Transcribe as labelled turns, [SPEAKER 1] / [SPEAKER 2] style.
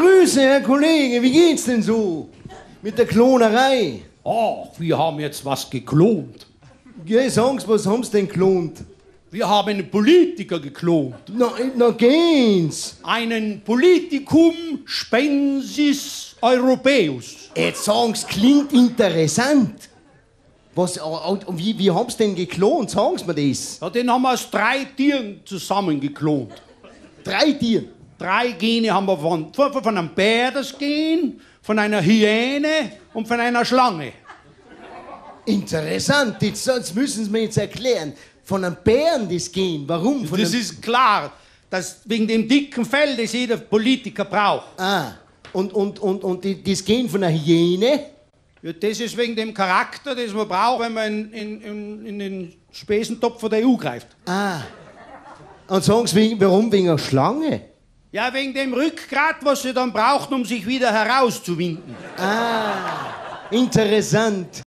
[SPEAKER 1] Grüße, Herr Kollege, wie geht's denn so? Mit der Klonerei?
[SPEAKER 2] Ach, wir haben jetzt was geklont.
[SPEAKER 1] Ja, sagen's, was haben's denn geklont?
[SPEAKER 2] Wir haben einen Politiker geklont.
[SPEAKER 1] Na geht's.
[SPEAKER 2] Einen Politicum spensis europaeus.
[SPEAKER 1] Jetzt sagen's, klingt interessant. Was, wie haben's denn geklont? Sagen's mir das.
[SPEAKER 2] Ja, den haben wir aus 3 Tieren zusammen geklont.
[SPEAKER 1] 3 Tiere.
[SPEAKER 2] 3 Gene haben wir von einem Bär das Gen, von einer Hyäne und von einer Schlange.
[SPEAKER 1] Interessant, jetzt müssen Sie mir jetzt erklären. Von einem Bären das Gen, warum?
[SPEAKER 2] Das ist klar, dass wegen dem dicken Fell, das jeder Politiker braucht.
[SPEAKER 1] Ah, und das Gen von einer Hyäne?
[SPEAKER 2] Ja, das ist wegen dem Charakter, das man braucht, wenn man in den Spesentopf von der EU greift.
[SPEAKER 1] Ah, und sagen Sie, warum wegen einer Schlange?
[SPEAKER 2] Ja, wegen dem Rückgrat, was sie dann braucht, um sich wieder herauszuwinden.
[SPEAKER 1] Ah, interessant.